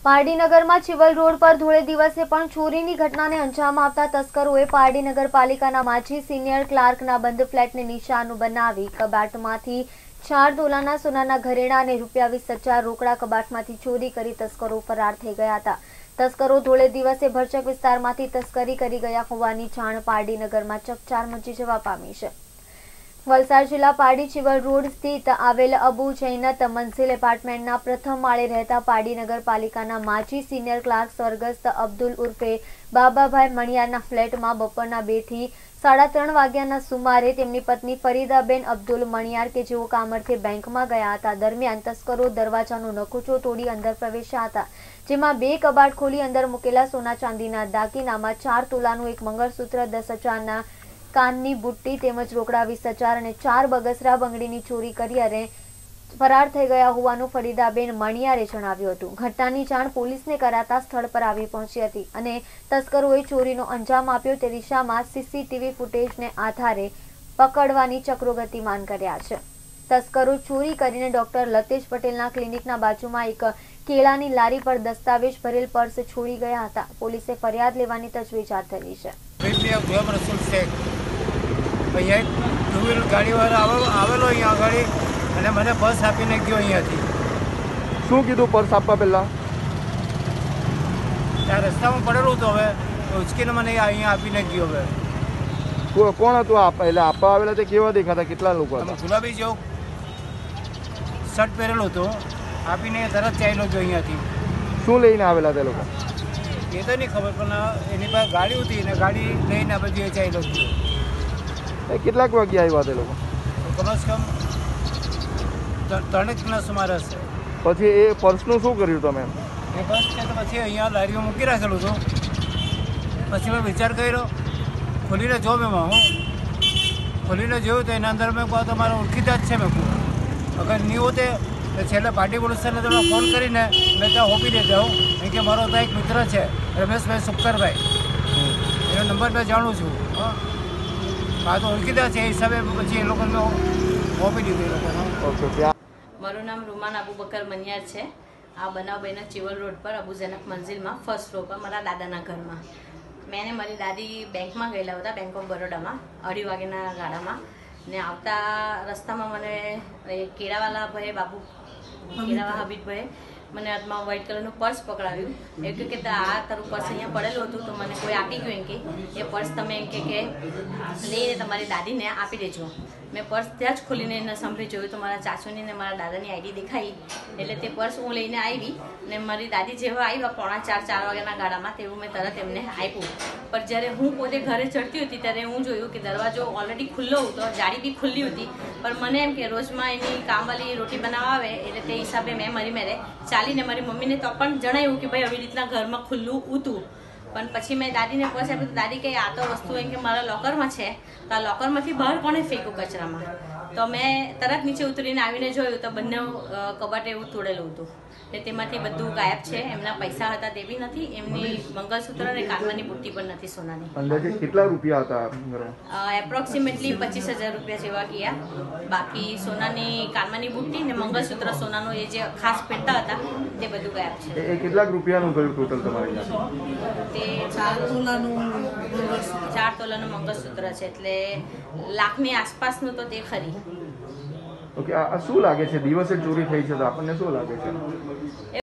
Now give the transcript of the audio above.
પારડીનગરમાં Chival road પર ધોળે દિવસે પણ ચોરીની ઘટનાને અંજામ આપતા તસ્કરોએ પારડી નગરપાલિકાના માજી સિનિયર ક્લાર્કના બંધ ફ્લેટને નિશાન બનાવી કબાટમાંથી 4 તોલાના સોનાના ઘરેણા અને ₹20,000 રોકડા કબાટમાંથી ચોરી કરી તસ્કરો ફરાર થઈ ગયા હતા। તસ્કરો ધોળે દિવસે ભરચક વિસ્તારમાંથી તસ્કરી કરી ગયા હોવાની જાણ પારડીનગરમાં ચકચાર મચી જવા પામી છે। વલસાડ જિલ્લા પારડી ચિવલ રોડ સ્થિત આવેલ અબુ જૈનત મંઝિલ એપાર્ટમેન્ટના પ્રથમ માળે રહેતા પારડી નગરપાલિકાના માજી સિનિયર ક્લાર્ક સ્વર્ગસ્થ અબ્દુલ ઉર્ફે બાબાભાઈ મણિયારના ફ્લેટમાં બપોરના 2 થી 3:30 વાગ્યાના સુમારે તેમની પત્ની ફરીદાબેન અબ્દુલ મણિયાર કે જેઓ કામ અર્થે બેંકમાં ગયા હતા દરમિયાન તસ્કરો દરવાજાનો નકુચો તોડી અંદર પ્રવેશ્યા હતા, જેમાં 2 કબાટ ખોલી અંદર મૂકેલા સોના ચાંદીના દાગીનામાં 4 તોલાનું એક મંગળસૂત્ર, 10,000ના કાનની બુટ્ટી તેમજ રોકડા 20,000 અને 4 બગસરા બંગડીની ચોરી કરી અને ફરાર થઈ ગયા હોવાનું ફરીદાબેન મણિયારે જણાવ્યું હતું। ઘટનાની જાણ પોલીસને કરાતા સ્થળ પર આવી પહોંચી હતી અને તસ્કરોએ ચોરીનો અંજામ આપ્યો તે દિશામાં સીસીટીવી ફૂટેજને આધારે પકડવાની ચક્રો ગતિમાન કર્યા છે। તસ્કરો ચોરી કરીને ડોક્ટર લતેશ પટેલના ક્લિનિકના બાજુમાં એક કેળાની લારી પર દસ્તાવેજ ભરેલ પર્સ છોડી ગયા હતા। પોલીસે ફરિયાદ લેવાની તજવીજ હાથ ધરી છે। અહીંયા એક 2 વ્હીલર ગાડીવાળો આવેલો અહીંયા આગળ અને મને પર્સ આપીને ગયો અહીંયાથી। શું કીધું પર્સ આપવા પહેલાં? ત્યાં રસ્તામાં પડેલું હતું, હવે ઉચકીને મને અહીંયા આપીને ગયો। હવે કોણ હતું એટલે આપવા આવેલા તે કેવા દેખાતા, કેટલા લોકો હતા? ગુલાબી જેવું શર્ટ પહેરેલું હતું, આપીને તરત ચાલ્યો ગયો અહીંયાથી। શું લઈને આવેલા તે લોકો? એ તો નહીં ખબર, પણ એની પાસે ગાડી હતી ને ગાડી લઈને આ બધી ચાલ્યો ગયો। કેટલાક વાગ્યે આવ્યા તે લોકો? કમસે કમ 3:00 સુમારે હશે। પછી એ પર્સનું શું કર્યું તમે? એ પર્સ છે તો પછી અહીંયા લારીઓ મૂકી રાખેલું હતું। પછી મેં વિચાર કર્યો, ખોલીને જો મેં ખોલીને જોયું તો એના અંદર મેં કહું તો મારા ઓળખીતા જ છે। મેં કહું અગર નહીં હોતે તો છેલ્લે પાર્ટી પોલીસ સ્ટેશને તમે ફોન કરીને મેં ત્યાં હોપી દેતા હું, કારણ કે મારો ત્યાં એક મિત્ર છે રમેશભાઈ સુપકરભાઈ, એનો નંબર મેં જાણું છું। આ તો ઓળખીતા છે એ હિસાબે પછી એ લોકોને હોપી દીધું એ લોકોને। મારું નામ રૂમાન અબુબકર મનિયાર છે। આ બનાવ બન્યો ચિવલ રોડ પર અબુ જૈનત મંઝિલમાં ફર્સ્ટ ફ્લોર પર મારા દાદાના ઘરમાં। મેં ને મારી દાદી બેંકમાં ગયેલા હતા, બેંક ઓફ બરોડામાં 2:30 વાગ્યાના ગાડામાં ને આવતા રસ્તામાં મને કેળાવાલા ભાઈ બાબુ કેળાવા હબીબભાઈ મને હાથમાં વ્હાઇટ કલરનું પર્સ પકડાવ્યું। એ કહ્યું કે આ તારું પર્સ અહીંયા પડેલું હતું તો મને કોઈ આપી ગયું એમ કે એ પર્સ તમે એમ કે લઈને તમારી દાદીને આપી દેજો। મેં પર્સ ત્યાં જ ખોલીને એને સાંભળી જોયું તો મારા ચાચુની ને મારા દાદાની આઈડી દેખાઈ, એટલે તે પર્સ હું લઈને આવી ને મારી દાદી જેવા આવ્યા 3:45-4 વાગ્યાના ગાડામાં તેવું મેં તરત એમને આપ્યું। પણ જ્યારે હું પોતે ઘરે ચડતી હતી ત્યારે હું જોયું કે દરવાજો ઓલરેડી ખુલ્લો હતો, જાળી બી ખુલ્લી હતી, પણ મને એમ કે રોજમાં એની કામવાળી રોટી બનાવવા આવે એટલે તે હિસાબે મેં મારી મેરે ચાલીને મારી મમ્મીને તો પણ જણાવ્યું કે ભાઈ આવી રીતના ઘરમાં ખુલ્લું હતું। પણ પછી મેં દાદીને પૂછ્યું તો દાદી કે આ તો વસ્તુ એમ કે મારા લોકરમાં છે, તો આ લોકરમાંથી બહાર કોણે ફેંક્યું કચરામાં? તો મેં તરત નીચે ઉતરીને આવીને જોયું તો બંને કબાટ એવું તોડેલું હતું ને તેમાંથી બધું ગાયબ છે। એમના પૈસા હતા તે બી નથી, એમની મંગળસૂત્ર અને કાનમાંની બુટ્ટી પણ નથી સોનાની। અંદાજે કેટલા રૂપિયા હતા? એપ્રોક્સિમેટલી 25,000 રૂપિયા જેવા ગયા। બાકી સોનાની કાનમાંની બુટ્ટી ને મંગળસૂત્ર સોનાનું એ જે ખાસ પહેરતા હતા તે બધું ગાયબ છે। એ કેટલાક રૂપિયાનું ગયું ટોટલ તમારી? તે 4 તોલાનું મંગળસૂત્ર છે, એટલે લાખની આસપાસનું તો તે ખરી। ઓકે, આ શું લાગે છે? દિવસે ચોરી થઈ છે તો આપણને શું લાગે છે?